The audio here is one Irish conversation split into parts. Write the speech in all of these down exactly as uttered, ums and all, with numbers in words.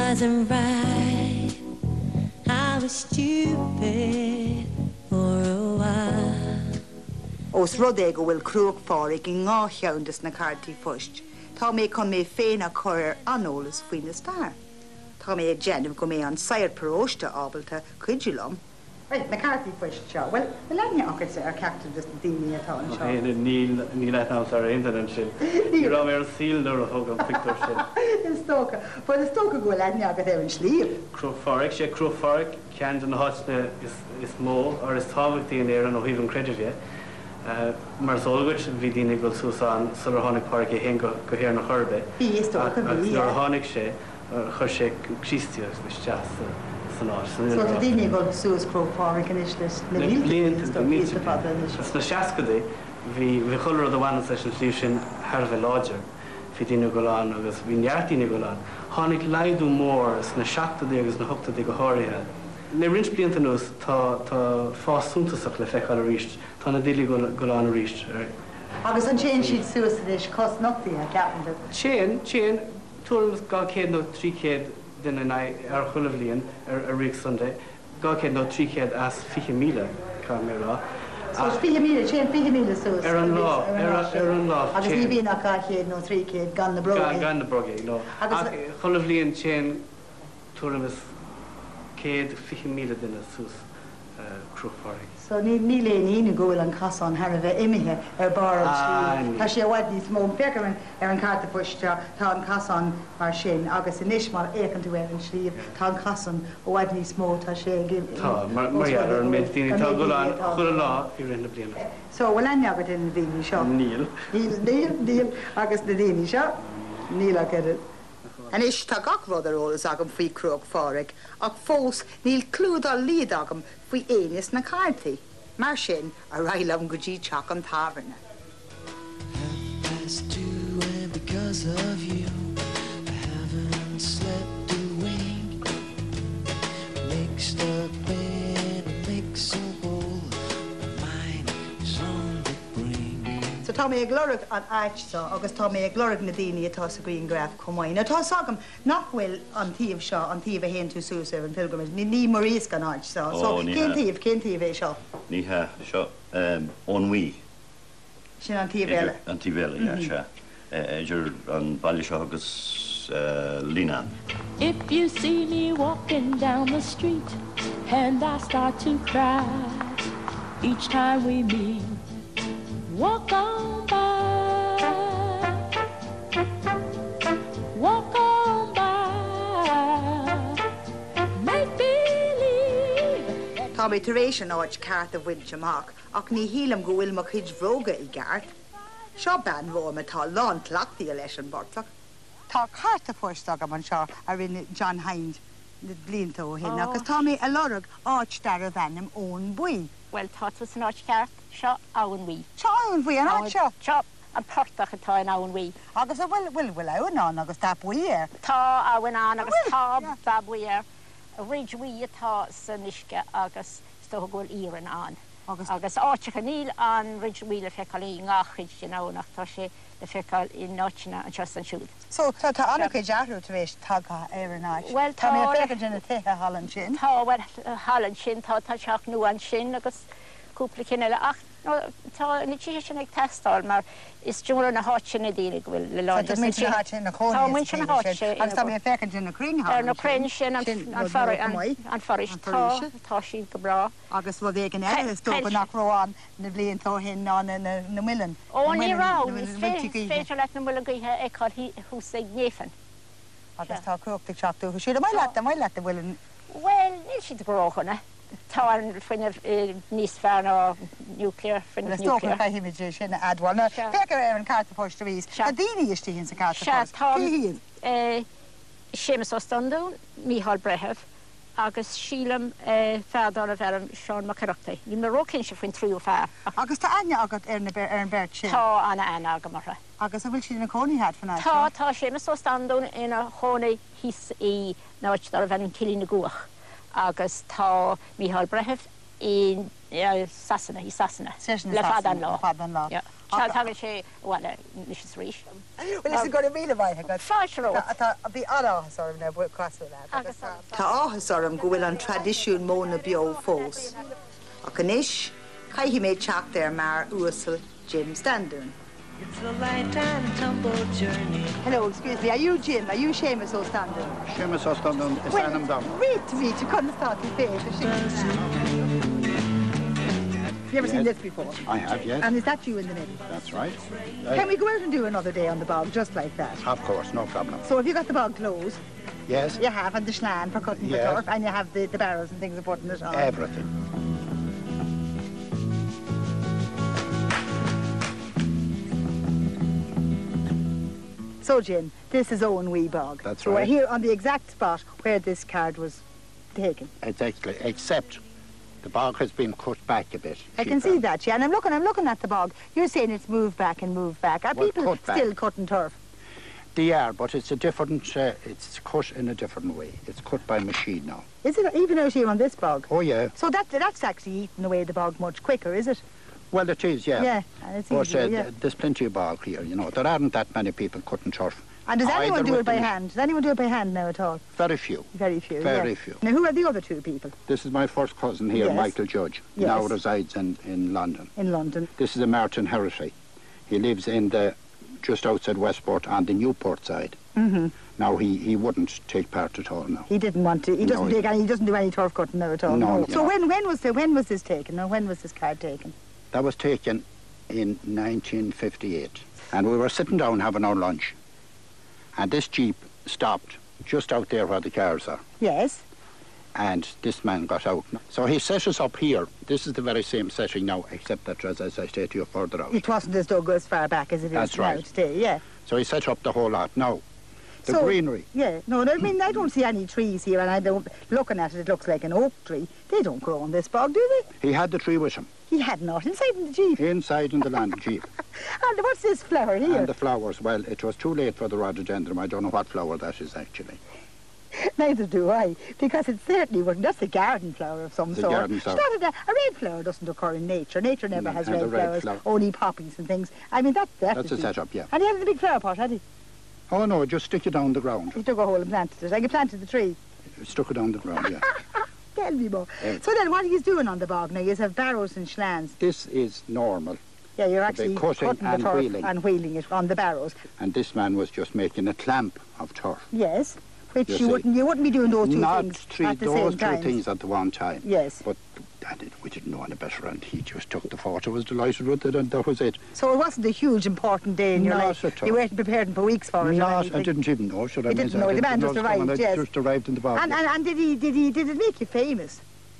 wasn't right. I was stupid for a while. Os rudé go bhfuil cruach fáric in ngá cheandas na Cártaí Poist. Tá mé chun mé féin a chuir anolalas faoin na stair. Tá mé ag déanamh go mé an sair próiste ábalta cuidiúlam. Right, na Cártaí Poist seo. Well, the lenne agad ar ceachtain just na daoine atá an seo. Éana níl níl etám ar internet sin. Ní rá mé ar síl nuair a thug an picture sin. Is tóca. But is tóca go lenne agad ar an slíomh. Cruach fáric sé cruach fáric cean an háisna is is mó ar is tábhachtaí in éar an ó híomh an creidirhe. Mar solgurt bhí daoine go súsán sular tháinig páric é hen go héar na chorbe. Bhí is tóca bhí. Nuair tháinig sé chuir sé críostiach leis teas san áis. So tá daoine go sús cruach fáric in islis na bhílte. Sna seascadaí bhí bhí chular do bhaine leis an slíomh sin tharbh láidir hí daoine go lán agus bhí neartdaoine go lán. Tháinig leidú mór sna seachtaí agus na thugtaí go háirithe. Na rins blianta nús tá fásúntasach le feiceáil a ríist, tá na daoine go lán a ríist. Agus an sin siad suas leis cos nachtaí a ceapan. Sin, sin, túras gá céad nó trí céad duine ar chulah líon ar riag Sunday, gá céad nó trí céad as fiche míle cá mé rá. So fiche míle, sin fiche míle suas. Ar an lá, ar an lá. Agus ní bhíon a gá céad nó trí céad gan na brogé. Gan na brogé, nó. Chulah líon sin túras céad fiche míle duine sús cruach fáric. So ní ní léon ína ggóil an casan thar a bheith imithe ar bar an slí. Tá sé bhhaid níos mó fecaman ar an Cártaí Poist tá an casan mar sin agus inis mar écan tú ar an slíomh tá an casan ó bhhaid níos mó tá sé Tá, mar ar an méid daoine tá go lán chula lá i rinne bliana. So bhfuil aine agad in na daoine seo? Níl. Níl, níl, agus na daoine seo? Níl agad. An is tá gach rud ar ólas agam faoi cruach fáric, ach fós níl clúdal líad agam faoi éineas na Cártaí. Mar sin a railam go dtí teach an taverna. Half past two and because of you I haven't slept a wink. Mixed up in a mixing bowl, my mind is on the brink. So tá mé ag glorach an áitsa agus tá mé ag glorach na daoine atá sa Green Graph cumáin. Tá sagam nach bhfuil an tíomh seo an tíomh a héon tú sús ar an pilgrimage. Ní maríos gan áitsa. So cén tíomh, cén tíomh é seo? Ní ha seo ón mí. Sin an tíomh eile? An tíomh eile, ja, se. Idir an baile seo agus línan. If you see me walking down the street and I start to cry each time we meet, walk on by, walk on by, make believe. Tá mé tar éis an áit ceart a bhaid amach, ach ní hílam go bhfuil mo chuid bhróga i gceart. Seo ben bhór tá lán tlachtaí leis an bortach. Tá Cártaí Poist agam an seo ar rinne John Hinde na blianta ó hin, agus tá mé a lorug áit dar a bhenim ón buí. Well, tá an áit ceart seo áin mí. Seo áin bhuí an áit seo? Seo an portach atá an áin mí. Agus a bhfuil bhfuil bhfuil áin an agus tá buí ar? Tá áin an agus tá tá buí ar. A rid mí atá san isce agus sto ghfuil íran an. Agus áiteach níl an rid mí le feicáil í ngáchuid sin ánach tá sé le feicáil i náitina an trastan siúd. So tá tá anna go dearú tar éis tagtha ar an áit? Well, tá mé feicáil sin na tuthe hallan sin? Tá bhfuil hallan sin tá tá teach nu an sin agus cúpla cineile ach tá ní tí sin ag testáil mar is dúra na háit sin na daoine go bhfuil le láid. Tá muin sin háit sin na chónaí. Tá muin sin na háit sin. Agus tá mé feicáil sin na crin hallan. Ar na crin sin an faris tá tá sin go brá. Agus bhfuil bhéh an eile is tópa nach róán na bblion tó hin ná na millen. Ó ní rá, is féidir leit na mula gaithe ag chuil hús ag gnéfan. Agus tá cruachtaigh teachú chu siad, mai leat mai leat bhfuil. Well, níl siad gróchanna. Tá an fuineh níos fearn ó nuclear fuineh nuclear. Tá himidir sin adháil. Feicir ar an Cártaí Poist a bhís. A daoine is tíonn sa Cártaí Poist. Tá Séamus ó Standún, Mícheál Brethebh, agus sílam feadán a bheram Seán Macarachtaí. Ní mar rócinn se faoin tríú fear. Agus tá aine agat ar an beirt sin? Tá anna aine aga martha. Agus a bhfuil sin na cónaí head fanna? Tá, tá Séamus ó Standún ina chónaí hís í náid ar a bhean cilí na guach. Agus tá Mícheál Brethebh í Sasanna, í Sasanna. Le fadan lá. Fadan lá. Tá tá sé bhile is ríis. Well, is go míle bhaithe go. Fáisró. Tá bhí áhas orm na bhfuil crossú le. Tá áhas orm go bhfuil an tradiisiún móna bio fós. Ach an isis, caithí méid teach there mar uasal Jim Standon. It's a lifetime tumble journey. Hello, excuse me, are you Jim? Are you Seamus O'Standon? Seamus O'Standon is Anam Dom. Read to me to constantly Have you ever seen this before? I have, yes. And is that you in the middle? That's right. Can we go out and do another day on the bog, just like that? Of course, no problem. So have you got the bog closed? Yes. You have, and the schlan for cutting Yes. the turf, and you have the, the barrows and things for putting it on. Everything. So, Jim, this is Owen Wee Bog. That's so right. we're here on the exact spot where this card was taken. Exactly, except the bog has been cut back a bit. I can see that, yeah, and I'm looking, I'm looking at the bog. You're saying it's moved back and moved back. Are Well, people cut back. still cutting turf? They are, but it's a different, uh, it's cut in a different way. It's cut by machine now. Is it even out here on this bog? Oh, yeah. So that that's actually eating away the bog much quicker, is it? Well, it is, yeah. Yeah, and it's But easier, uh, yeah. th- there's plenty of bog here, you know. There aren't that many people cutting turf. And does anyone Either do with it by the- hand? Does anyone do it by hand now at all? Very few. Very few, Very yeah. few. Now, who are the other two people This is my first cousin here, Yes. Michael Judge. He Yes. now resides in, in London. in London? This is a Martin Heresy. He lives in the, just outside Westport on the Newport side. Mm-hmm. Now, he, he wouldn't take part at all now. He didn't want to. He doesn't No, he- take any. He doesn't do any turf cutting now at all. No, no. So when when was the when was this taken? Or when was this card taken? That was taken in nineteen fifty-eight. And we were sitting down having our lunch. And this jeep stopped just out there where the cars are. Yes. And this man got out. So he set us up here. This is the very same setting now, except that, as, as I say to you, further out. It wasn't as dug as far back as it is That's now right. today. Yeah. So he set up the whole lot. Now, the So- greenery. Yeah. No, no, I mean I don't see any trees here, and I don't. Looking at it, it looks like an oak tree. They don't grow on this bog, do they? He had the tree with him, He had not inside in the jeep. inside in the land jeep. And what's this flower here? And the flowers, well, it was too late for the rhododendron. I don't know what flower that is, actually. Neither do I, because it certainly wouldn't. That's a garden flower of some The sort. garden It's flower. not a, a red flower doesn't occur in nature. Nature never No, has and red the red flowers, flower. only poppies and things. I mean, that, that That's would a be- setup, yeah. And he had the big flower pot, had he? Oh, no, just stick it down the ground. He took a hole and planted it. Like he planted the tree. Stuck it down the ground, yeah. Tell me more. Yeah. So then, what are you doing on the bog now? You have barrows and schlans. This is normal. Yeah, you're They're actually cutting cutting the and turf wheeling. and wheeling it on the barrows. And this man was just making a clamp of turf. Yes, which You you, see. wouldn't. You wouldn't be doing those two Not things three, at the those same two time. things at the one time. Yes. But and it, we didn't know any better, and he just took the photo, was delighted with it, and that was it. So it wasn't a huge important day in your Not life. at all. You weren't prepared for weeks for it. or Not, anything. I didn't even know, should I You mean, didn't know, I the man know just it was coming, arrived, I yes. just arrived in the bog. And, and, and did he did he did it make you famous?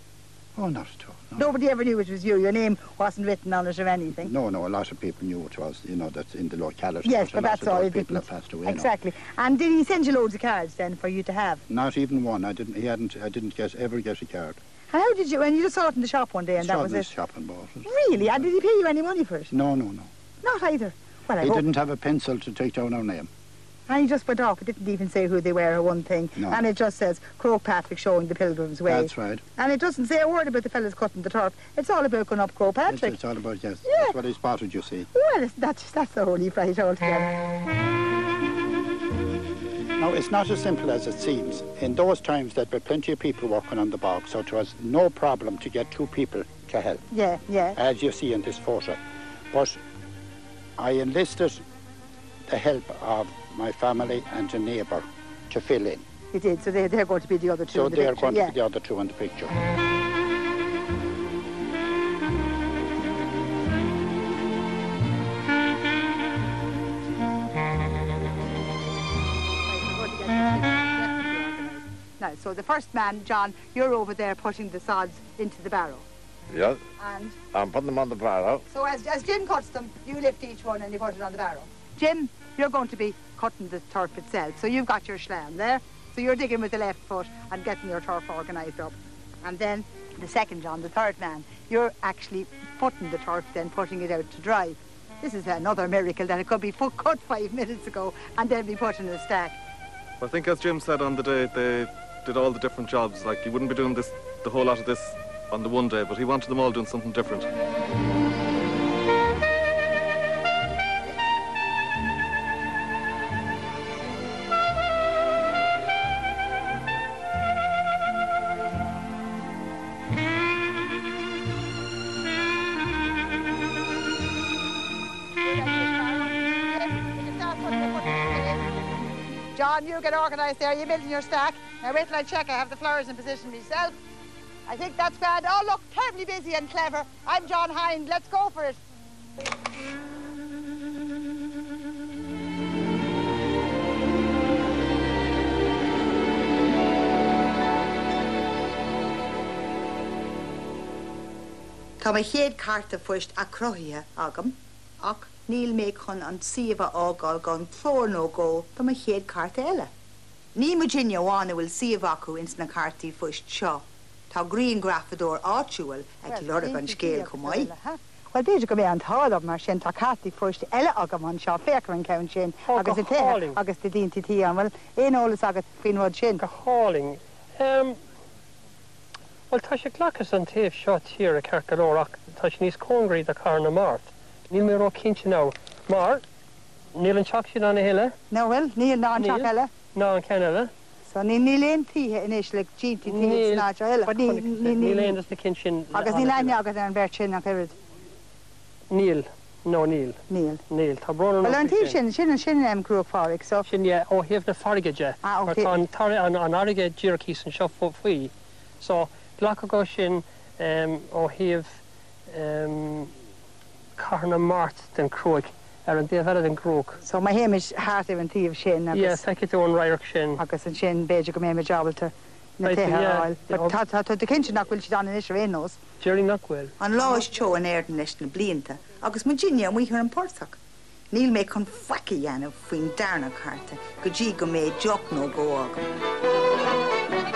Oh, not at all. No. Nobody ever knew it was you. Your name wasn't written on it or anything. No, no, a lot of people knew it was, you know, that's in the locality. Yes, but but a lot that's of all. those It people didn't. have passed away now. Exactly. And did he send you loads of cards then for you to have? Not even one. I didn't. He hadn't. I didn't get ever get a card. And how did you? And you just saw it in the shop one day, and Saw that it was in the it. shop and bought it. Really? And did he pay you any money for it? No, no, no. Not either. Well, I He hope. didn't have a pencil to take down our name. And he just went off. It didn't even say who they were or one thing. No. And it just says Croagh Patrick showing the Pilgrim's Way. That's right. And it doesn't say a word about the fellas cutting the turf. It's all about going up Croagh It's, Patrick. it's all about, yes. Yeah. That's what he spotted, you see. Well, it's, that's that's the holy fright altogether. Now, it's not as simple as it seems. In those times, there'd be plenty of people working on the bog, so it was no problem to get two people to help, Yeah, yeah. as you see in this photo. But I enlisted the help of my family and a neighbour to fill in. He did. So they, they're going to be the other two So in the they're picture. going yeah. to be the other two in the picture. Now, so the first man, John, you're over there putting the sods into the barrow. Yeah, And I'm putting them on the barrow. so as, as Jim cuts them, you lift each one and you put it on the barrow. Jim, you're going to be cutting the turf itself. So you've got your schlan there. So you're digging with the left foot and getting your turf organised up. And then the second John, the third man, you're actually putting the turf, then putting it out to dry. This is another miracle that it could be foot cut five minutes ago and then be put in a stack. I think as Jim said on the day, they did all the different jobs. Like, he wouldn't be doing this, the whole lot of this on the one day, but he wanted them all doing something different. John, you get organised there. You're building your stack. Now wait till I check I have the flowers in position myself. I think that's grand. Oh, look, terribly busy and clever. I'm John Hinde. Let's go for it. Tá mé chéad Cártaí Poist a Croagh agam, ach níl mé chun an siomh ágáil gan chlór nó go tá mé chéad Cárta eile. Ní Virginia bhána bhfuil siomh acu ins na Cártaí Poist seo. Tá Green grafador áitiúil ag lorg an scéal go maiid. Well, beidir go mé an tálamh mar sin tá Cártaí Poist eile agam an seo féchar an cen sin agus i té agus de dínta tí an bhfuil éolalas agat faoin rud sin. Go háling. Um, Well, tá sé glachas an taobh seo tír a Carcaróir ach tá sé níos cóngraí a Carna Mart. Níl mé rá cinnte ná. Mar, níl an teach sin an héile? No, well, níl ná an teach eile. Ná an cen eile? So ní níl éon títhe inis le gínta tí ná seo eile. Níl éon is na cin sin. Agus níl aine agat an bheirt sin ach irid. Níl. No, níl. Níl. Níl. Tá brón an Well, an tí sin, sin an sin am grúach fáric, so... Sin, yeah, ó híomh na farige. Ah, ok. Tá an airige dírakís an seo faoi. So, glach go sin um, ó híomh um, Carna Mart den Croagh ar an déobh den Croagh. So my héimiis háart an tíomh sin agus... Yeah, feice tú an rairech sin. Agus an sin beidir go mé me jabalta na Right, tithe yeah, áil. yeah, But tá tá de cinse nach bhfuil si dan in isir énos. Jerry Knockwell. An láis teo an airdan leis na blianta, agus Virginia an muoithar an Portach. Níl mé chun faici dhéanamh faoin darna Cárta, go dtí go mé deoch nó go agam.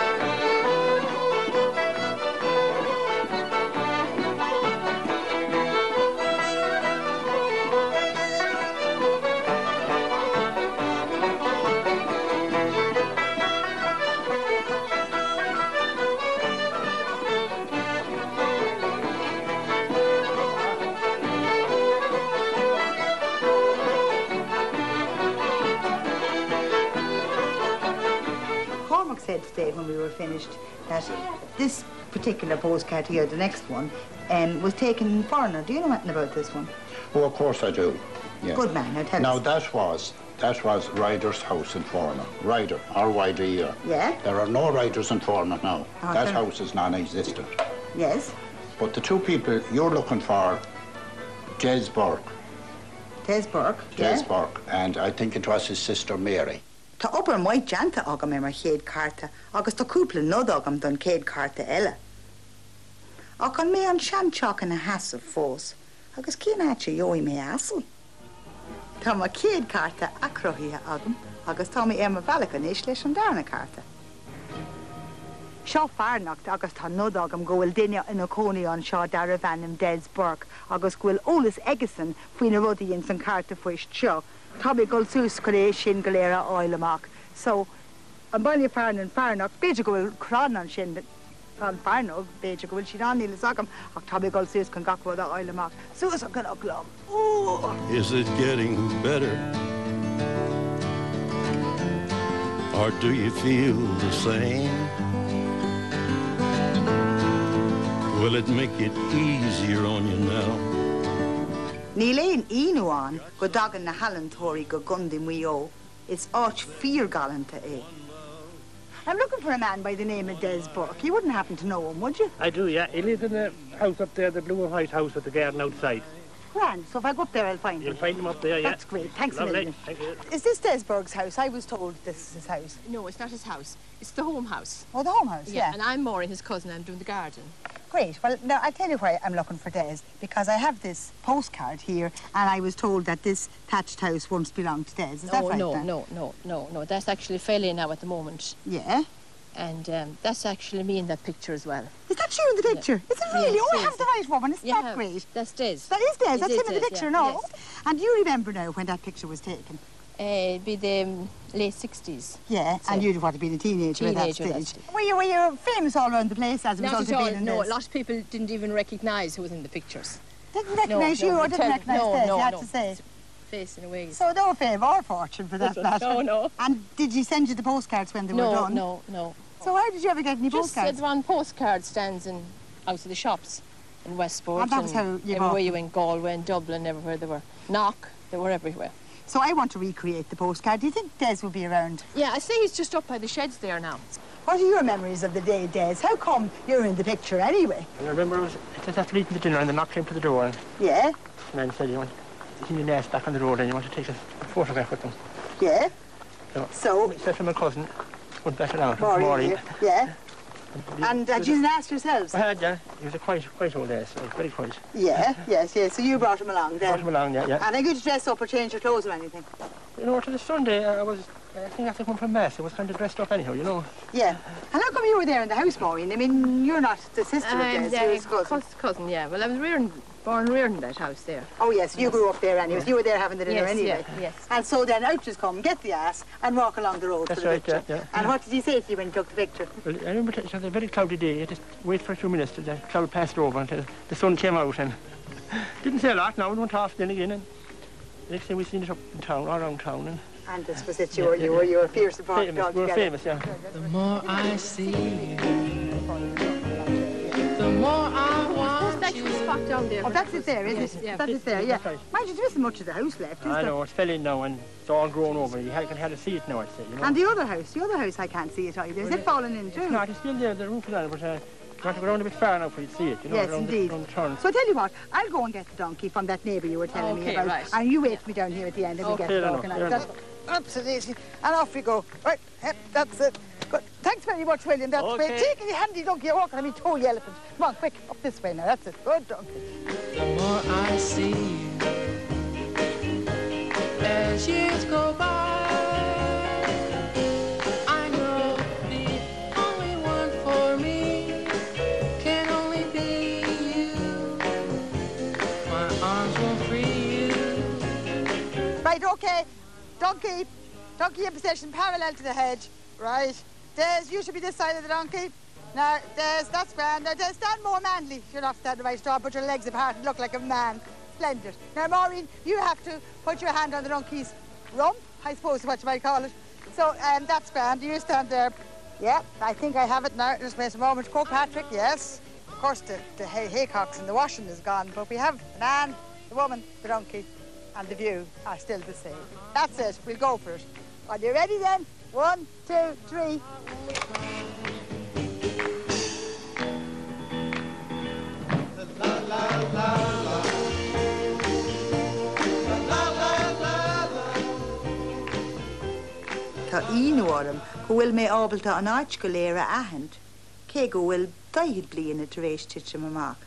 Said today when we were finished that this particular postcard here, the next one, um, was taken in foreigner. Do you know anything about this one? Oh, of course I do. Yeah. Good man, now tell Now us. that was that was Ryder's house in Foreigner. Ryder, R Y D E R. Yeah? There are no Riders in Foreigner now. Oh, that sure. house is non-existent. Yes. But the two people you're looking for, Jez Burke. Jez Burke. Jez yeah. Burke, and I think it was his sister Mary. Tá obair maiid deanta agam é mar chéad Cárta, agus tá cúpla nód agam don céad Cárta eile. Ach an mé an seanteach in a hasamh fós, agus cían áte jói mé asal. Tá má céad Cárta a Croagh agam, agus tá mé éma bhealach inis leis an darna Cárta. Seo fearnacht agus tá nód agam go bhfuil duine ina cónaí an seo dar a bhenim Des Burke, agus go bhfuil olalas egasan faoin na rudaí in san Cárta Poist seo. Tá mé gol sús go rééis sin go léir áil amach. So, an bailí fearn an fearnach, beidir go bhfuil crán an sin an fearnog, beidir go bhfuil sin anílas agam, ach tá mé gol sús chun gachbhd a áil amach. Sús an gan aglam. Ooh! Is it getting better? Or do you feel the same? Will it make it easier on you now? Ní léon inúán go dagan na hallantóirí go County Mayo. It's áit fear galanta é. I'm looking for a man by the name of Des Burke. You wouldn't happen to know him, would you? I do, yeah. He lives in the house up there, the blue and white house at the garden outside. Grand, so if I go up there, I'll find You'll him. find him up there, yeah. That's great. Thanks a Lovely. million. Thank you. Is this Des Burke's house? I was told this is his house. No, it's not his house. It's the home house. Oh, the home house, yeah. And I'm Maureen, his cousin. I'm doing the garden. Great. Well, now, I'll tell you why I'm looking for Des, because I have this postcard here, and I was told that this thatched house once belonged to Des. Is that Oh, right, no, then? no, no, no, no. That's actually Feli now at the moment. Yeah? And um, that's actually me in that picture as well. Is that you in the picture? Is it really? Yes, oh, I yes. have the right woman. Isn't You that have. great? That's Des. That is Des. It That's is him in the Des, picture, yeah, no? yes. And you remember now when that picture was taken? Uh, it'd be the um, late sixties. Yeah, So- and you'd have been a teenager, at that Teenager at that stage. stage. Were you, were you famous all around the place as a Not result at of all. being in No, a this? lot of people didn't even recognise who was in the pictures. Didn't recognise no, you no, or we didn't tell- recognise no, Des, no, you had no. to say. Face in a way. So no fame or fortune for that matter. No, no. And did you send you the postcards when they no, were done? no, no. So how did you ever get any Just postcards? sit on postcard stands in out of the shops in Westport And that was how you everywhere bought you went, Galway and Dublin, everywhere they were. Knock, they were everywhere. So I want to recreate the postcard. Do you think Des will be around? Yeah, I say he's just up by the sheds there now. What are your memories of the day, Des? How come you're in the picture anyway? I remember I was just after eating the dinner and the knock came to the door and Yeah? the man said, you want to see your nest back on the road and you want to take a photograph with them. Yeah? So, So? Except for my cousin, went back around. Maureen, Maureen. yeah. And uh, you didn't ask yourselves? I had, yeah. He was a quiet, quiet old ass, so very quiet. Yeah, yes, yes. So you brought him along then? Brought him along, yeah, yeah. And are you to dress up or change your clothes or anything? You know, to the Sunday, I was, I think after coming from Mass, I was kind of dressed up anyhow, you know. Yeah. And how come you were there in the house, Maureen? I mean, you're not the sister of Um, Des, yeah, you're his cousin. cousin. cousin, yeah. Well, I was reared, born and reared in that house there. Oh, yes, you grew up there anyways. You were there having the dinner Yes, anyway. yeah, yes. And so then out just come, get the ass, and walk along the road That's for the right, picture. yeah, yeah. And what did he say to you when you took the picture? Well, I remember it was a very cloudy day. I just wait for a few minutes till the cloud passed over until the sun came out and didn't say a lot now and went off then again. And the next thing we seen it up in town, all around town. And And this was it, you were, you were, you were a fierce support famous, dog we were together. famous, yeah. The more I see you, the more I want That's you. actually spot down there. Oh, that's it there, isn't Yes, it? yeah. That's it there, yeah. That's right. Mind you, there isn't much of the house left, is I there? know, it's fell in now and it's all grown over. You can hardly see it now, I'd say, you know. And the other house, the other house I can't see it either. Is it fallen in too? It's not, it's still there, the roof is on it, but uh, you have to go around a bit far now for you to see it, you know, Yes, around, indeed. The, around the turn. So I tell you what, I'll go and get the donkey from that neighbour you were telling me Okay, about. right. And you wait for me down here at the end and we'll Okay, get it fair organized. enough, That's absolutely. And off we go. Right, yep, that's it. Good. Thanks very much, William. That's Okay. great. Take it handy donkey. You're walking on me toy elephant. Come on, quick, up this way now. That's it. Good donkey. The more I see you, as years go by, I know the only one for me can only be you. My arms won't free you. Right, okay. Donkey. Donkey in position parallel to the hedge. Right. Des, you should be this side of the donkey. Now, Des, that's grand. Now, Des, stand more manly. You're not standing right straw. Put your legs apart and look like a man. Splendid. Now, Maureen, you have to put your hand on the donkey's rump, I suppose is what you might call it. So, um, that's grand. You stand there. Yeah, I think I have it now. Just wait a moment. Go, Patrick, yes. Of course, the, the hay haycocks and the washing is gone, but we have the man, the woman, the donkey, and the view are still the same. That's it. We'll go for it. Are you ready then? One, two, three. Tá ínuarm go bhfuil mé ábalta an áit go léir a ahand, cé go bhfuil daoid bliana tar éis tiite amach.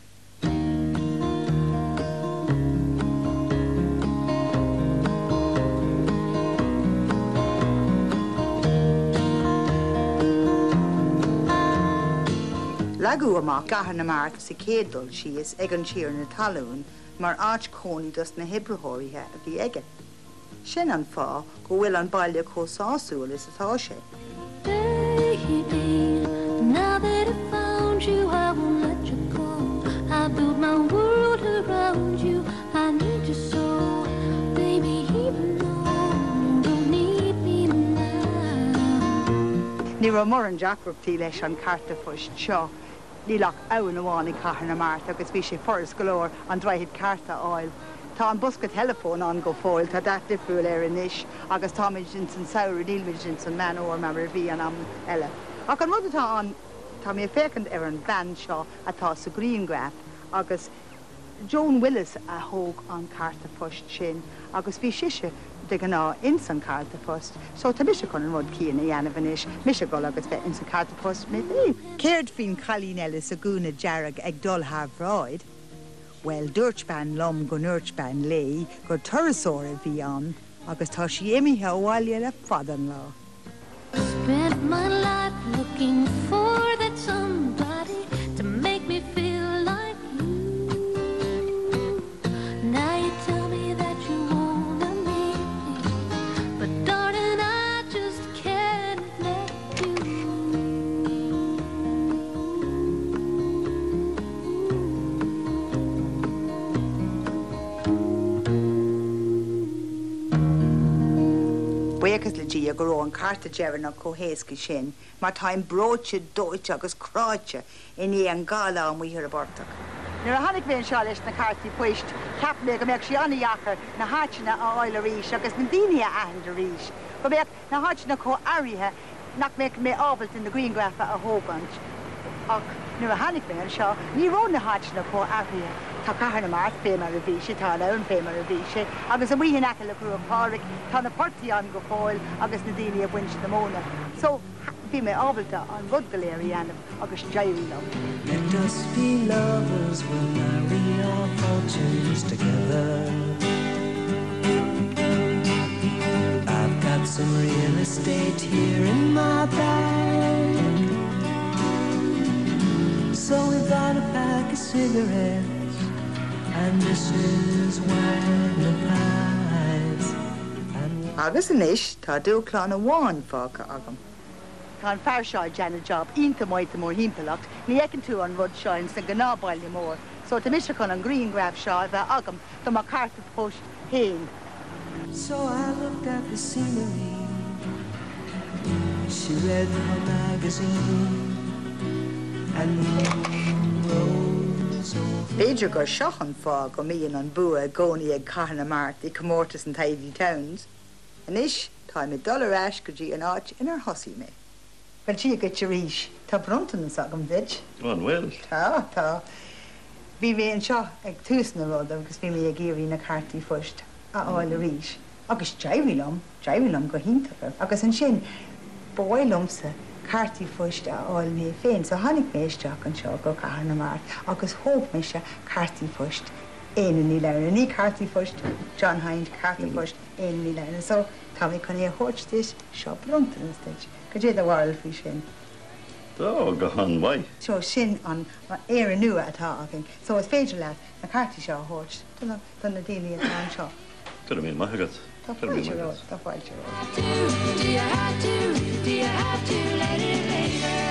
Lagú amach gahar na mark sa cédul síos ag an tír na talún mar áit cónaí dus na hibrethóirithe a bhí aige. Sin an fá go bhfuil an baile cósáúil is atá sé. Baby, now that I found you, I won't let you go. I built my world around you. I need you so, baby, even though you don't need me now. Ní ra mór an Jackroptí leis an Cártaí Poist seo. Ní lech ann amháin i chathair na Mart agus bhí sé forras golóir an ddraithid carta áil. Tá an busca telefón an go fáil tá dat difriúil ar inis agus táid sin san saoir dílmid sin san man óir mar bhí an am eile. Ach an rud atá an tá mé fécant ar an band seo atá sa Greengraf agus Joan Willis a thóg an Cártaí Poist sin agus bhí siise de gná in san Cártaí Poist. So tá mise chun an rud cían a dhéanamh inis, mise go agus bheith in san Cártaí Poist mé bhí. Céird fin chalín Ellis a gúna dearag ag dul Havráid. Well, dúirt ban lom go nuirt ban lé go turasóir a bhí an agus tá sí éimithe bháile le fadan lá. Spent my life looking for that somebody to make me feel like you. Now you tell me that you wanna meet me, but darling, I just can't let you. Buchas le dí a go ró an carta dearan a cóhéasca sin, mar tá an bróite dóite agus cráite in é an gála an muothar a bartach. Nuair a tháinig mé seo leis na Cártaí Poist, ceap mé go mbeadh sí anna dheachar na háiteanna á Áil arís agus na daoine a aithne arís. Go mbeadh na háiteanna có airithe nach mbeadh mé ábhailt in na Greengrafa a Hógant. Ach nuair a tháinig mé seo, ní ró na háiteanna có airithe. Tá Cathair na Mart fé mar a bhí sé, tá ann fé mar a bhí sé, agus a bhuihin aice le cruúm páric, tá na portaí an go fáil agus na daoine a bhaint na móna. So bhí mé ábhailta an bhd go léir dhéanamh agus deimhí lom. Let us be lovers, we'll marry our fortunes together. I've got some real estate here in my bag, so we bought a pack of cigarettes, and this is when the pies. Agus inis tá dúchláán a bháin fáca agam. Tá an fear seo deanna job ionta maidta mór hímpelacht, ní écinn tú an rud seoin san gnábáilí mór. So tá mis chun an Greengraf seo a bheith agam tá má Cártaí Poist héin. So I looked at the scenery, she read her magazine, and the moon rose over. Beidir gur seachan fá go mííon an bua gcónaí ag Cathair na Mart i Comórtas an Taidí Towns. Anis tá mé dul arás go dtí an áit inar thosaí mé. Well tí go te ríis, tá brontan is agam bhid. An bhfuil. Tá, tá. Bhí mé an seo ag túsna rud agus bhí mé ag géirí na Cártaí Poist a Áil arís. Agus deimhílam, deimhílam go hintachar. Agus an sin báilumsa Cártaí Poist a Áil mé féin, so tháinig mé isteach an seo go Cathair na Mart, agus thóg mé se Cártaí Poist éanana ní leanna. Ní Cártaí Poist, John Hinde, Cártaí Poist éanana ní leanna. So tá mé chun é thuirtíis seo brontan is deid. Go dé a bhil fao sin. Tá go an bhaid. Seo sin an éar nua atá agin. So is féidir leat na Cártaí seo thuirt. Duna na daoine atá an seo. Tar mí maithagad. Tá fáilte ród, tá fáilte ród. Do you have to, do you have to let it linger?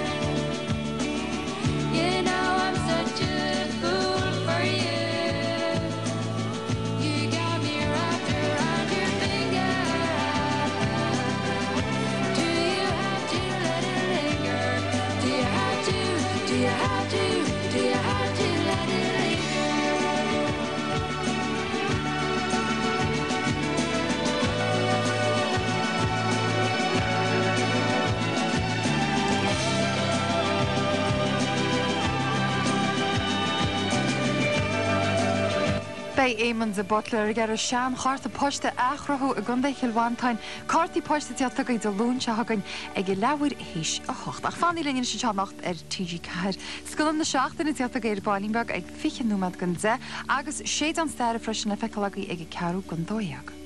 You know I'm such a fool for you. You got me wrapped around your finger. Do you have to let it linger? Do you have to, do you have to, do you have to let it linger? Bei éman a butler gar a sean Cártaí Poist a achrathú a gunda chilhhaintáin Cártaí Poist teachta go do lún se hagann ag leabhar híis a hocht. Ach fanní linn se teannacht ar T G Ceathair. Scolann na seachtainna teachta géir Bailínbeag ag fiche númad gan ze agus séad an stair freisin na feicealagaí ag cearú gan dóiag.